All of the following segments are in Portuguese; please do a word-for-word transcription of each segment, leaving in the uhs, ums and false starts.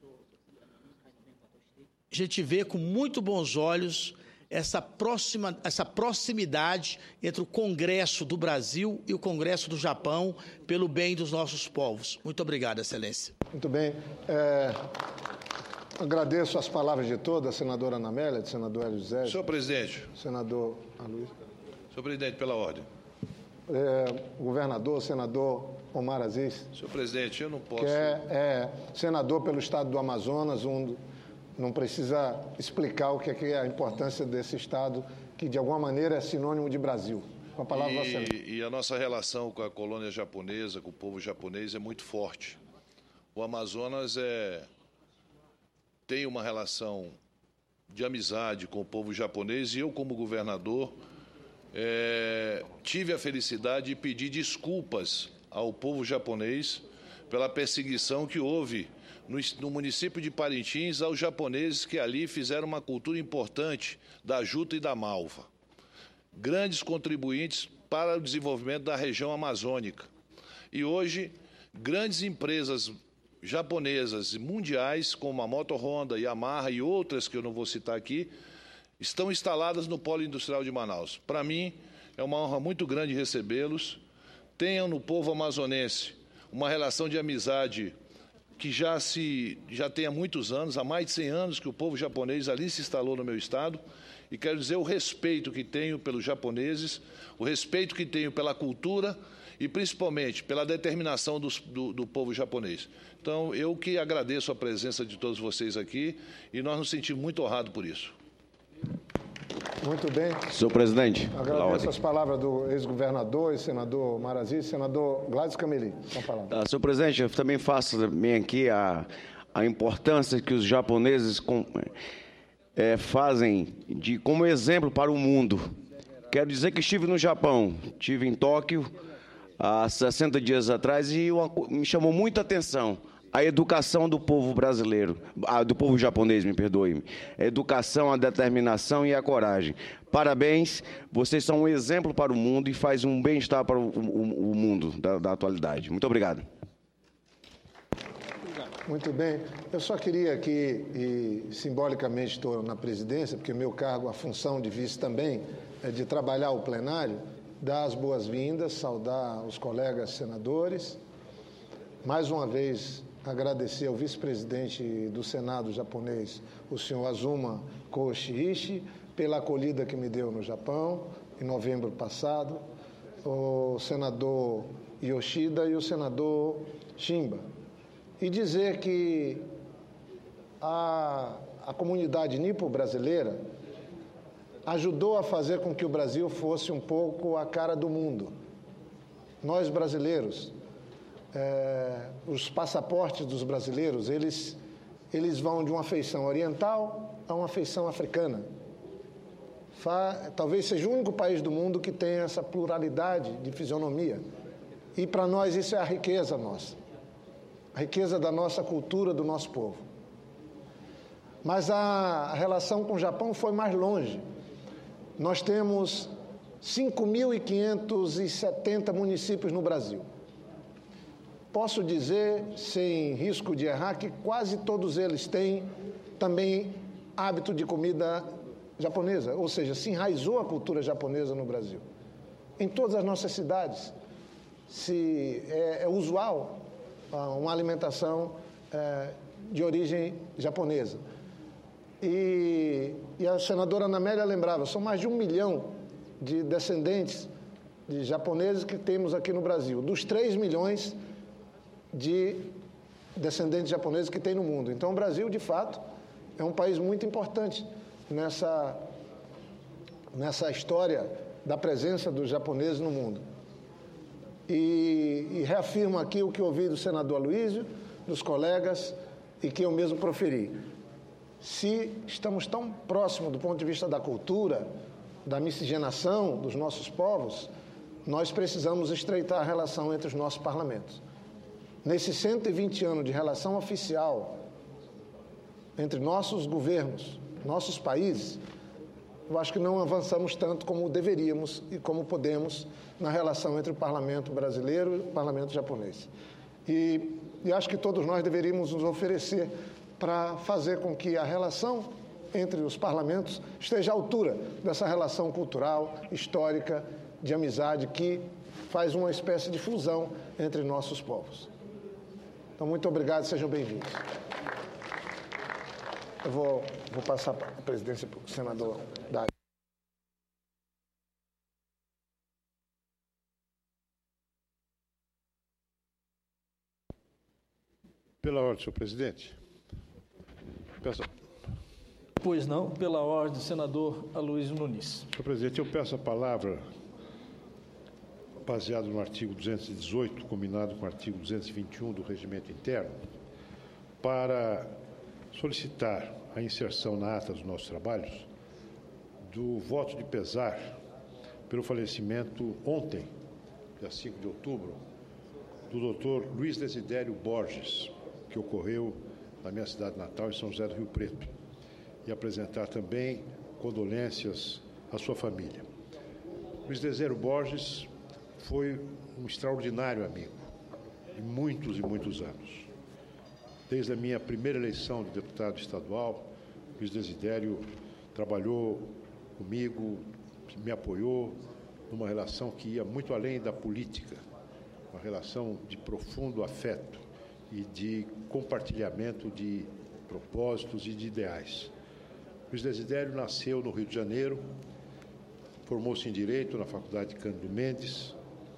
a gente vê com muito bons olhos essa, próxima, essa proximidade entre o Congresso do Brasil e o Congresso do Japão pelo bem dos nossos povos. Muito obrigado, Excelência. Muito bem. É, agradeço as palavras de todos, a senadora Ana Amélia, do senador Hélio José. Senhor presidente. Senador Aloysio. Senhor presidente, pela ordem. É, governador, senador Omar Aziz. Senhor presidente, eu não posso... Que é, é senador pelo estado do Amazonas, um, não precisa explicar o que é, que é a importância desse estado, que de alguma maneira é sinônimo de Brasil. Com a palavra e, e a nossa relação com a colônia japonesa, com o povo japonês, é muito forte. O Amazonas é, tem uma relação de amizade com o povo japonês e eu, como governador, é, tive a felicidade de pedir desculpas ao povo japonês pela perseguição que houve no, no município de Parintins aos japoneses que ali fizeram uma cultura importante da juta e da malva. Grandes contribuintes para o desenvolvimento da região amazônica. E hoje, grandes empresas japonesas e mundiais, como a Moto Honda, Yamaha e outras que eu não vou citar aqui, estão instaladas no Polo Industrial de Manaus. Para mim, é uma honra muito grande recebê-los. Tenham no povo amazonense uma relação de amizade que já, se, já tem há muitos anos, há mais de cem anos que o povo japonês ali se instalou no meu estado. E quero dizer o respeito que tenho pelos japoneses, o respeito que tenho pela cultura e, principalmente, pela determinação dos, do, do povo japonês. Então, eu que agradeço a presença de todos vocês aqui e nós nos sentimos muito honrados por isso. Muito bem. Senhor presidente. Agradeço as palavras do ex-governador e senador Omar Aziz. Senador Gladys Cameli, com a palavra. Ah, senhor presidente, eu também faço também aqui a, a importância que os japoneses com, é, fazem de, como exemplo para o mundo. Quero dizer que estive no Japão, estive em Tóquio há sessenta dias atrás e uma, me chamou muita atenção a educação do povo brasileiro, do povo japonês, me perdoe-me. A educação, a determinação e a coragem. Parabéns, vocês são um exemplo para o mundo e fazem um bem-estar para o, o, o mundo da, da atualidade. Muito obrigado. Muito bem. Eu só queria aqui, e simbolicamente estou na presidência, porque meu cargo, a função de vice também, é de trabalhar o plenário, dar as boas-vindas, saudar os colegas senadores. Mais uma vez, agradecer ao vice-presidente do Senado japonês, o senhor Azuma Koshiishi, pela acolhida que me deu no Japão, em novembro passado, o senador Yoshida e o senador Shimba. E dizer que a, a comunidade nipo-brasileira ajudou a fazer com que o Brasil fosse um pouco a cara do mundo. Nós, brasileiros, É, os passaportes dos brasileiros, eles, eles vão de uma feição oriental a uma feição africana. Fa, talvez seja o único país do mundo que tem essa pluralidade de fisionomia. E para nós isso é a riqueza nossa, a riqueza da nossa cultura, do nosso povo. Mas a, a relação com o Japão foi mais longe. Nós temos cinco mil quinhentos e setenta municípios no Brasil. Posso dizer, sem risco de errar, que quase todos eles têm também hábito de comida japonesa, ou seja, se enraizou a cultura japonesa no Brasil. Em todas as nossas cidades se, é, é usual uma alimentação é, de origem japonesa. E, e a senadora Ana Amélia lembrava, são mais de um milhão de descendentes de japoneses que temos aqui no Brasil, dos três milhões de descendentes japoneses que tem no mundo. Então, o Brasil, de fato, é um país muito importante nessa, nessa história da presença dos japoneses no mundo. E, e reafirmo aqui o que ouvi do senador Aloysio, dos colegas, e que eu mesmo proferi. Se estamos tão próximos do ponto de vista da cultura, da miscigenação dos nossos povos, nós precisamos estreitar a relação entre os nossos parlamentos. Nesses cento e vinte anos de relação oficial entre nossos governos, nossos países, eu acho que não avançamos tanto como deveríamos e como podemos na relação entre o parlamento brasileiro e o parlamento japonês. E, e acho que todos nós deveríamos nos oferecer para fazer com que a relação entre os parlamentos esteja à altura dessa relação cultural, histórica, de amizade que faz uma espécie de fusão entre nossos povos. Então, muito obrigado, sejam bem-vindos. Eu vou, vou passar a presidência para o senador Dário. Pela ordem, senhor presidente. Peço... Pois não, pela ordem, senador Aloysio Nunes. Senhor presidente, eu peço a palavra baseado no artigo duzentos e dezoito, combinado com o artigo duzentos e vinte e um do Regimento Interno, para solicitar a inserção na ata dos nossos trabalhos do voto de pesar pelo falecimento ontem, dia cinco de outubro, do doutor Luiz Desidério Borges, que ocorreu na minha cidade natal, em São José do Rio Preto, e apresentar também condolências à sua família. Luiz Desidério Borges foi um extraordinário amigo, de muitos e muitos anos. Desde a minha primeira eleição de deputado estadual, Luiz Desidério trabalhou comigo, me apoiou numa relação que ia muito além da política, uma relação de profundo afeto e de compartilhamento de propósitos e de ideais. Luiz Desidério nasceu no Rio de Janeiro, formou-se em Direito na Faculdade Cândido Mendes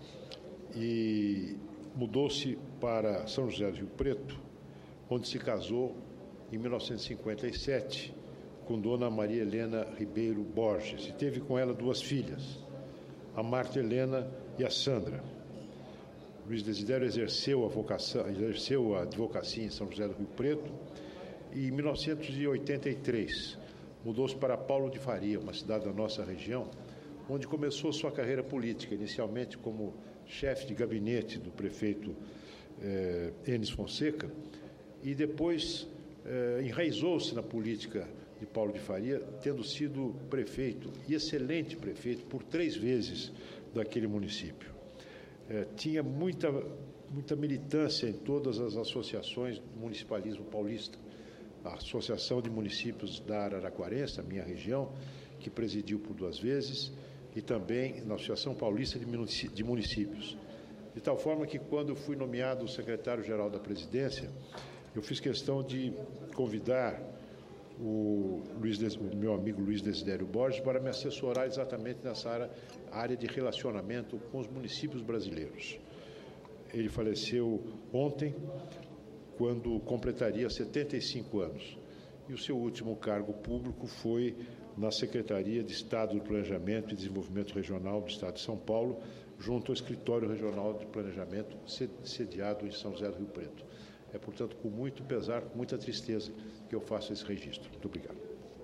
e mudou-se para São José do Rio Preto, onde se casou em mil novecentos e cinquenta e sete com Dona Maria Helena Ribeiro Borges, e teve com ela duas filhas, a Marta Helena e a Sandra. Luiz Desidério exerceu a, vocação, exerceu a advocacia em São José do Rio Preto e, em mil novecentos e oitenta e três, mudou-se para Paulo de Faria, uma cidade da nossa região, onde começou sua carreira política, inicialmente como chefe de gabinete do prefeito eh, Enes Fonseca, e depois eh, enraizou-se na política de Paulo de Faria, tendo sido prefeito, e excelente prefeito, por três vezes daquele município. Eh, tinha muita, muita militância em todas as associações do municipalismo paulista. A Associação de Municípios da Araraquarense, a minha região, que presidiu por duas vezes, e também na Associação Paulista de Municípios. De tal forma que, quando eu fui nomeado secretário-geral da presidência, eu fiz questão de convidar o, Luiz, o meu amigo Luiz Desidério Borges para me assessorar exatamente nessa área, área de relacionamento com os municípios brasileiros. Ele faleceu ontem, quando completaria setenta e cinco anos. E o seu último cargo público foi na Secretaria de Estado do Planejamento e Desenvolvimento Regional do Estado de São Paulo, junto ao Escritório Regional de Planejamento, sediado em São José do Rio Preto. É, portanto, com muito pesar, com muita tristeza, que eu faço esse registro. Muito obrigado.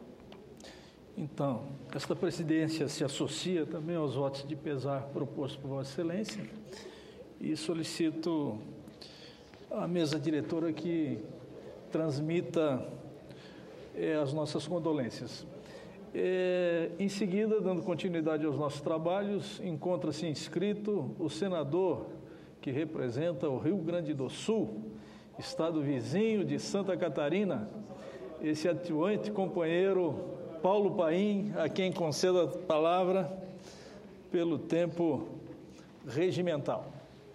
Então, esta presidência se associa também aos votos de pesar propostos por Vossa Excelência e solicito à mesa diretora que transmita é, as nossas condolências. É, em seguida, dando continuidade aos nossos trabalhos, encontra-se inscrito o senador que representa o Rio Grande do Sul, estado vizinho de Santa Catarina, esse atuante companheiro Paulo Paim, a quem concedo a palavra pelo tempo regimental.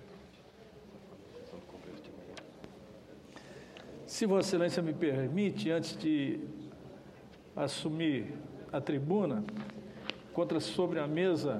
Se Vossa Excelência me permite, antes de assumir a tribuna, encontra-se sobre a mesa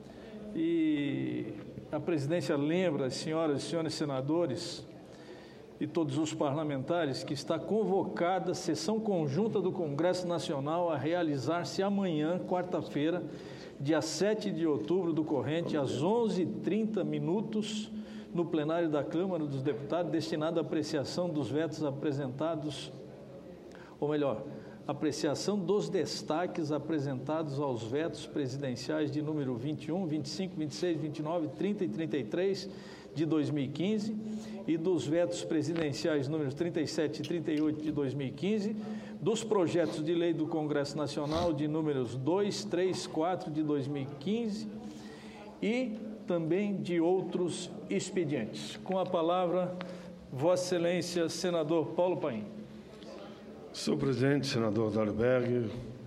e a presidência lembra, as senhoras e senhores senadores e todos os parlamentares, que está convocada a sessão conjunta do Congresso Nacional a realizar-se amanhã, quarta-feira, dia sete de outubro do corrente, às onze e trinta minutos, no plenário da Câmara dos Deputados, destinado à apreciação dos vetos apresentados, ou melhor, apreciação dos destaques apresentados aos vetos presidenciais de número vinte e um, vinte e cinco, vinte e seis, vinte e nove, trinta e trinta e três de dois mil e quinze e dos vetos presidenciais números trinta e sete e trinta e oito de dois mil e quinze, dos projetos de lei do Congresso Nacional de números dois, três, quatro de dois mil e quinze e também de outros expedientes. Com a palavra, Vossa Excelência, senador Paulo Paim. Senhor presidente, senador Dallenberg,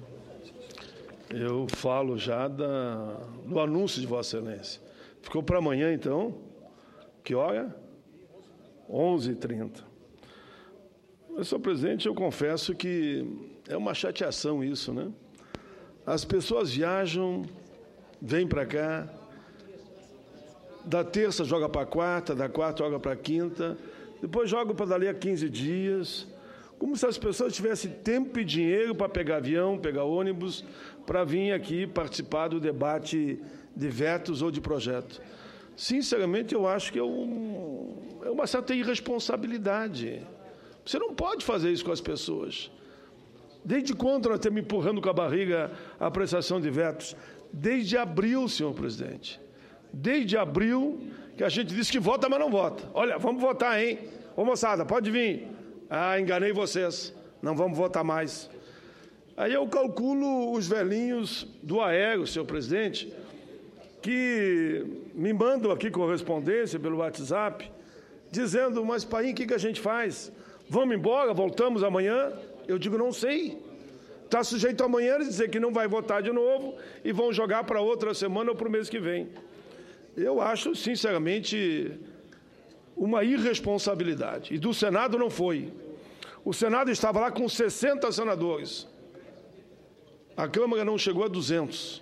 eu falo já da, do anúncio de Vossa Excelência. Ficou para amanhã, então? Que hora? onze e trinta. Senhor presidente, eu confesso que é uma chateação isso, né? As pessoas viajam, vêm para cá, da terça joga para a quarta, da quarta joga para a quinta, depois joga para dali a quinze dias, como se as pessoas tivessem tempo e dinheiro para pegar avião, pegar ônibus, para vir aqui participar do debate de vetos ou de projeto. Sinceramente, eu acho que é, um, é uma certa irresponsabilidade. Você não pode fazer isso com as pessoas. Desde quando nós estamos empurrando com a barriga a apreciação de vetos? Desde abril, senhor presidente. Desde abril que a gente disse que vota, mas não vota. Olha, vamos votar, hein? Ô, moçada, pode vir. Ah, enganei vocês. Não vamos votar mais. Aí eu calculo os velhinhos do aéreo, senhor presidente, que me mandam aqui correspondência pelo WhatsApp, dizendo, mas, pai, o que, que a gente faz? Vamos embora, voltamos amanhã? Eu digo, não sei. Está sujeito amanhã eles dizer que não vai votar de novo e vão jogar para outra semana ou para o mês que vem. Eu acho, sinceramente, uma irresponsabilidade. E do Senado não foi. O Senado estava lá com sessenta senadores. A Câmara não chegou a duzentos.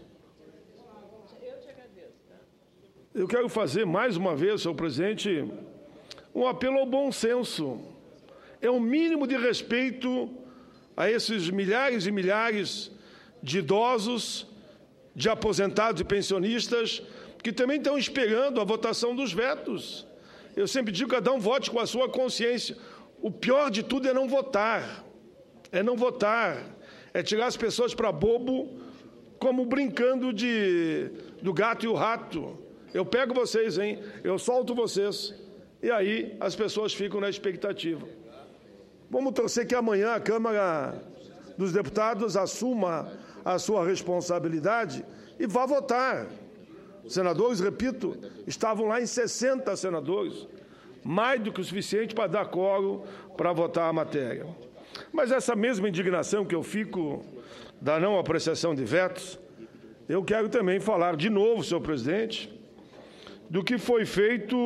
Eu quero fazer, mais uma vez, senhor presidente, um apelo ao bom senso. É um mínimo de respeito a esses milhares e milhares de idosos, de aposentados e pensionistas, que também estão esperando a votação dos vetos. Eu sempre digo que cada um vote com a sua consciência. O pior de tudo é não votar. É não votar. É tirar as pessoas para bobo, como brincando de, do gato e o rato. Eu pego vocês, hein? Eu solto vocês. E aí as pessoas ficam na expectativa. Vamos torcer que amanhã a Câmara dos Deputados assuma a sua responsabilidade e vá votar. Senadores, repito, estavam lá em sessenta senadores, mais do que o suficiente para dar coro para votar a matéria. Mas essa mesma indignação que eu fico da não apreciação de vetos, eu quero também falar de novo, senhor presidente, do que foi feito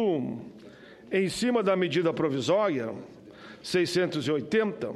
em cima da medida provisória seiscentos e oitenta,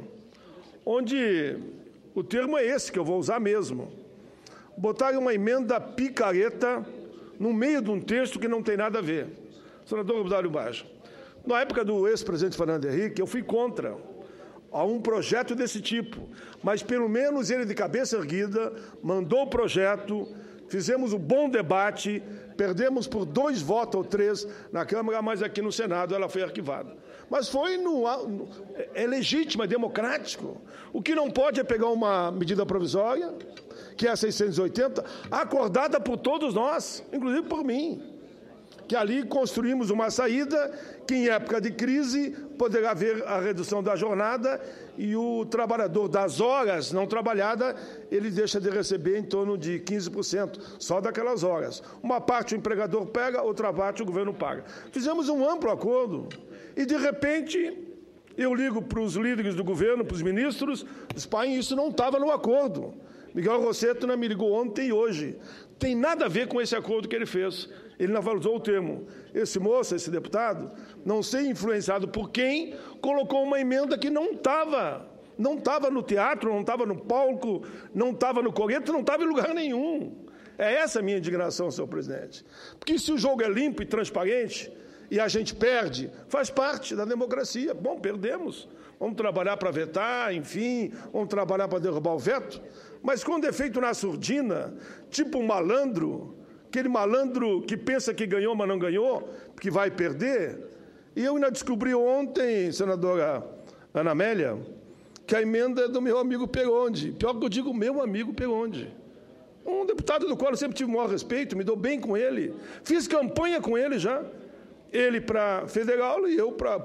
onde o termo é esse que eu vou usar mesmo. Botaram uma emenda picareta no meio de um texto que não tem nada a ver. Senador Obdário Baggio, na época do ex-presidente Fernando Henrique, eu fui contra a um projeto desse tipo, mas pelo menos ele de cabeça erguida mandou o projeto, fizemos um bom debate, perdemos por dois votos ou três na Câmara, mas aqui no Senado ela foi arquivada. Mas foi no, no, é legítimo, é democrático. O que não pode é pegar uma medida provisória, que é a seiscentos e oitenta, acordada por todos nós, inclusive por mim, que ali construímos uma saída que, em época de crise, poderá haver a redução da jornada e o trabalhador das horas não trabalhadas, ele deixa de receber em torno de quinze por cento, só daquelas horas. Uma parte o empregador pega, outra parte o governo paga. Fizemos um amplo acordo e, de repente, eu ligo para os líderes do governo, para os ministros, diz, pai, isso não estava no acordo. Miguel Rosseto me ligou ontem e hoje. Tem nada a ver com esse acordo que ele fez. Ele não usou o termo. Esse moço, esse deputado, não sei influenciado por quem, colocou uma emenda que não estava. Não estava no teatro, não estava no palco, não estava no coreto, não estava em lugar nenhum. É essa a minha indignação, senhor presidente. Porque se o jogo é limpo e transparente e a gente perde, faz parte da democracia. Bom, perdemos. Vamos trabalhar para vetar, enfim, vamos trabalhar para derrubar o veto. Mas quando é feito na surdina, tipo um malandro, aquele malandro que pensa que ganhou, mas não ganhou, que vai perder. E eu ainda descobri ontem, senadora Ana Amélia, que a emenda é do meu amigo Peronde. Pior que eu digo, meu amigo Peronde. Um deputado do qual eu sempre tive o maior respeito, me dou bem com ele. Fiz campanha com ele já. Ele para federal e eu para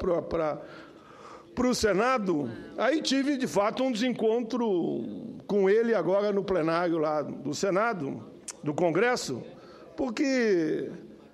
o Senado. Aí tive, de fato, um desencontro com ele agora no plenário lá do Senado, do Congresso, porque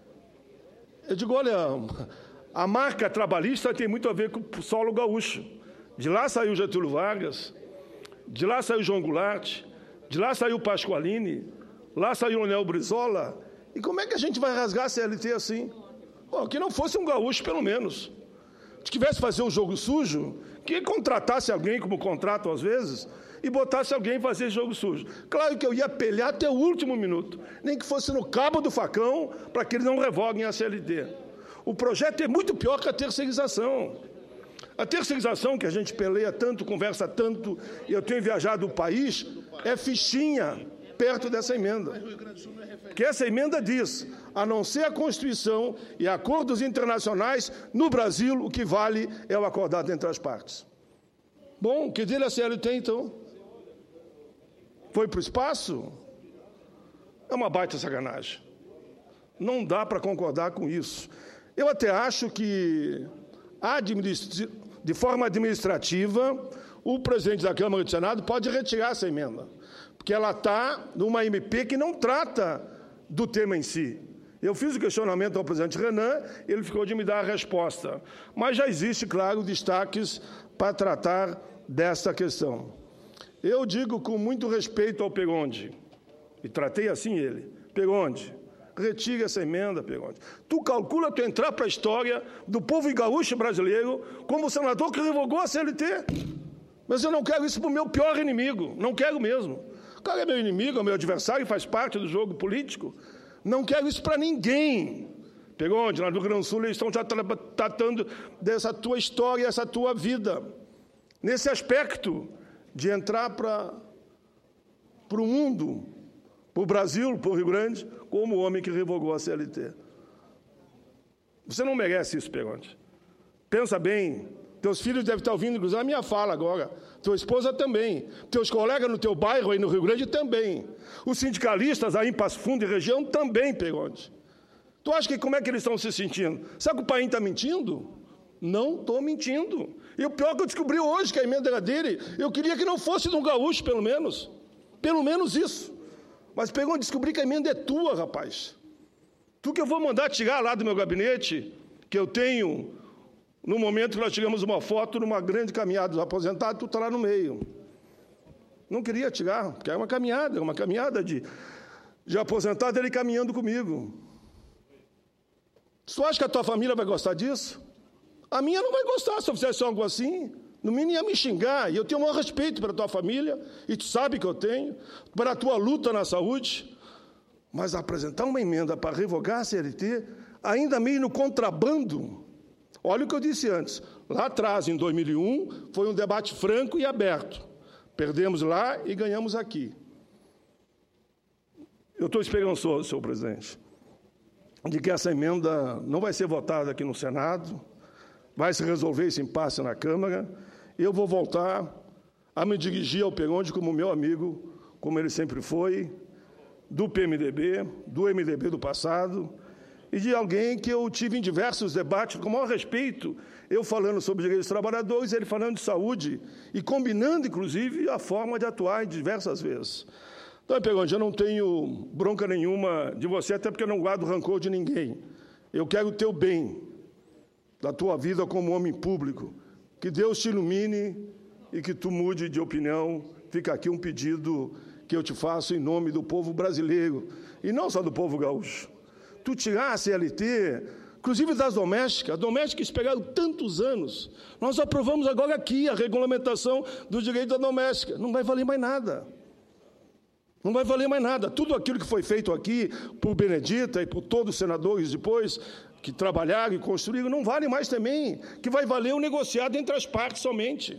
eu digo, olha, a marca trabalhista tem muito a ver com o solo gaúcho. De lá saiu Getúlio Vargas, de lá saiu João Goulart, de lá saiu Pasqualini, lá saiu o Nel Brizola. E como é que a gente vai rasgar a C L T assim? Bom, que não fosse um gaúcho, pelo menos. Se tivesse fazer um jogo sujo, que contratasse alguém, como contratam às vezes, e botasse alguém fazer jogo sujo. Claro que eu ia pelear até o último minuto, nem que fosse no cabo do facão, para que eles não revoguem a C L T. O projeto é muito pior que a terceirização. A terceirização, que a gente peleia tanto, conversa tanto, e eu tenho viajado o país, é fichinha perto dessa emenda. Que essa emenda diz, a não ser a Constituição e acordos internacionais, no Brasil o que vale é o acordado entre as partes. Bom, que dele a C L T, então? Foi para o espaço? É uma baita sacanagem. Não dá para concordar com isso. Eu até acho que, de forma administrativa, o presidente da Câmara e do Senado pode retirar essa emenda, porque ela está numa M P que não trata do tema em si. Eu fiz o questionamento ao presidente Renan, ele ficou de me dar a resposta. Mas já existe, claro, destaques para tratar dessa questão. Eu digo com muito respeito ao Pegonde, e tratei assim ele, Pegonde, retire essa emenda, Pegonde. Tu calcula tu entrar para a história do povo gaúcho brasileiro como o senador que revogou a C L T. Mas eu não quero isso para o meu pior inimigo, não quero mesmo. O cara é meu inimigo, é meu adversário, faz parte do jogo político. Não quero isso para ninguém. Pegonde, lá no Rio Grande do Sul, eles estão já tratando dessa tua história, essa tua vida. Nesse aspecto de entrar para o mundo, para o Brasil, para o Rio Grande, como o homem que revogou a C L T. Você não merece isso, Pegonde. Pensa bem. Teus filhos devem estar ouvindo, inclusive, a minha fala agora. Tua esposa também. Teus colegas no teu bairro aí no Rio Grande também. Os sindicalistas aí em Passo Fundo e região também, Pegonde. Tu acha que como é que eles estão se sentindo? Sabe que o Paim está mentindo? Não estou mentindo. E o pior que eu descobri hoje, que a emenda era dele, eu queria que não fosse de um gaúcho, pelo menos. Pelo menos isso. Mas Pegonde, descobri que a emenda é tua, rapaz. Tu que eu vou mandar tirar lá do meu gabinete, que eu tenho... No momento que nós tiramos uma foto numa grande caminhada dos aposentados, tu está lá no meio. Não queria tirar, porque é uma caminhada, uma caminhada de, de aposentado, ele caminhando comigo. Tu acha que a tua família vai gostar disso? A minha não vai gostar se eu fizesse algo assim. No mínimo ia me xingar, e eu tenho o maior respeito pela tua família, e tu sabe que eu tenho, pela tua luta na saúde. Mas apresentar uma emenda para revogar a C L T, ainda meio no contrabando. Olha o que eu disse antes, lá atrás, em dois mil e um, foi um debate franco e aberto. Perdemos lá e ganhamos aqui. Eu estou esperançoso, senhor presidente, de que essa emenda não vai ser votada aqui no Senado, vai se resolver esse impasse na Câmara, e eu vou voltar a me dirigir ao Pegonde como meu amigo, como ele sempre foi, do P M D B, do M D B do passado, e de alguém que eu tive em diversos debates, com o maior respeito, eu falando sobre direitos dos trabalhadores, ele falando de saúde, e combinando, inclusive, a forma de atuar diversas vezes. Então, Pegonde, eu não tenho bronca nenhuma de você, até porque eu não guardo rancor de ninguém. Eu quero o teu bem, da tua vida como homem público. Que Deus te ilumine e que tu mude de opinião. Fica aqui um pedido que eu te faço em nome do povo brasileiro, e não só do povo gaúcho. Tu tirar a C L T, inclusive das domésticas, as domésticas pegaram tantos anos, nós aprovamos agora aqui a regulamentação do direito da doméstica, não vai valer mais nada. Não vai valer mais nada. Tudo aquilo que foi feito aqui por Benedita e por todos os senadores depois, que trabalharam e construíram, não vale mais também, que vai valer o negociado entre as partes somente.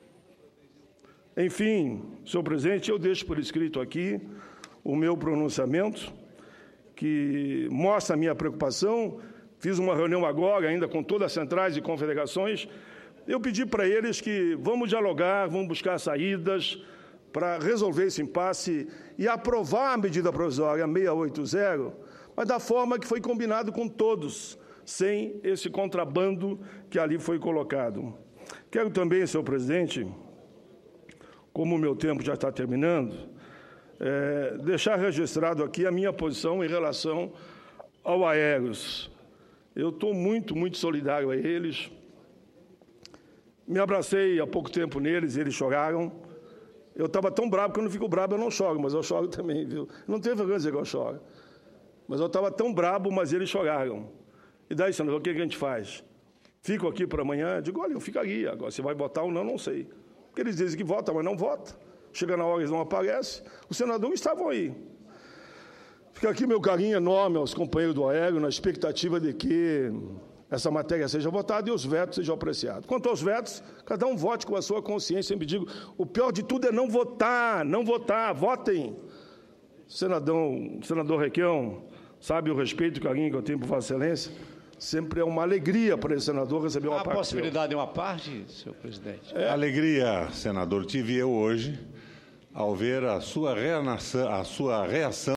Enfim, senhor presidente, eu deixo por escrito aqui o meu pronunciamento, que mostra a minha preocupação. Fiz uma reunião agora, ainda com todas as centrais e confederações. Eu pedi para eles que vamos dialogar, vamos buscar saídas para resolver esse impasse e aprovar a medida provisória seiscentos e oitenta, mas da forma que foi combinado com todos, sem esse contrabando que ali foi colocado. Quero também, senhor presidente, como o meu tempo já está terminando, É, deixar registrado aqui a minha posição em relação ao Aeros. Eu estou muito, muito solidário a eles. Me abracei há pouco tempo neles, eles choraram. Eu estava tão bravo que eu não fico bravo, eu não choro, mas eu choro também, viu? Não tem vergonha de dizer que eu choro. Mas eu estava tão bravo, mas eles choraram. E daí, senador, o que a gente faz? Fico aqui para amanhã? Digo, olha, eu ficaria. Agora, se vai votar ou não, não sei. Porque eles dizem que vota, mas não vota. Chega na hora, eles não aparecem. Os senadores estavam aí. Fica aqui meu carinho enorme aos companheiros do aéreo, na expectativa de que essa matéria seja votada e os vetos sejam apreciados. Quanto aos vetos, cada um vote com a sua consciência. Eu me digo, o pior de tudo é não votar, não votar, votem. Senador, senador Requião, sabe o respeito e o carinho que eu tenho por Vossa Excelência? Sempre é uma alegria para esse senador receber uma Há parte. a possibilidade de uma parte, senhor presidente? É. Alegria, senador, tive eu hoje ao ver a sua reação, a sua reação